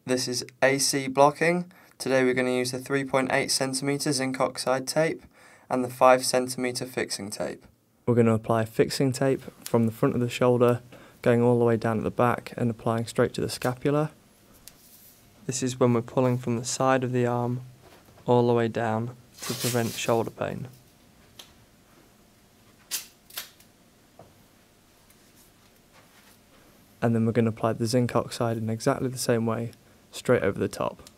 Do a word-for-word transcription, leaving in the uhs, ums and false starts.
This is A C blocking. Today we're going to use the three point eight centimeter zinc oxide tape and the five centimeter fixing tape. We're going to apply fixing tape from the front of the shoulder, going all the way down at the back and applying straight to the scapula. This is when we're pulling from the side of the arm all the way down to prevent shoulder pain. And then we're going to apply the zinc oxide in exactly the same way, straight over the top.